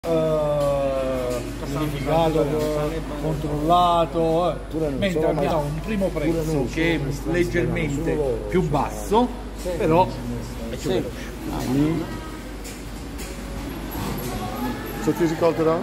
Verificato, controllato, mentre abbiamo un primo prezzo che è leggermente più basso, però è più veloce. Co ti říkal teda?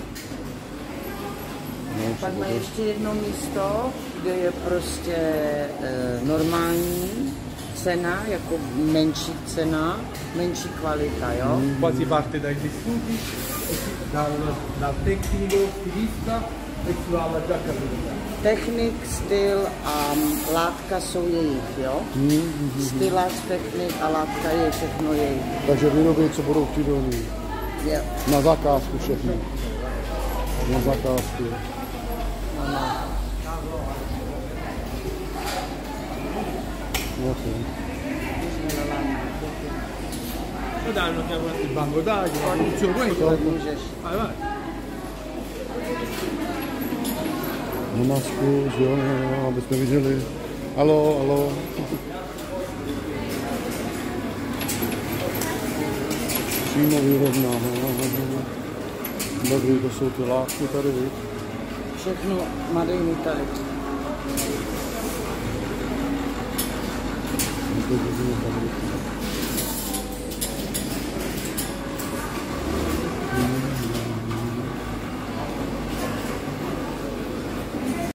Pak má ještě jedno místo, kde je prostě normální cena, jako menší cena, menší kvalita, jo? Qua si parte dai tessuti, dal tecnico, stilista e si va alla giacca pulita. Technik, styl a látka jsou jejich, jo? Stylař, technik a látka je všechno jejich. Takže vyrobí, co budou chtít oni. Je. Na zakázku všechno. Na zakázku. Okay. Lo danno il banco d'aria, la funzione, vai vai. Na masku, jo, aby jsme viděli. Halo, halo. Přímo výrobná. Dobrý, to jsou ty látky tady, víš? Všechno made in Italy. To je fabrika.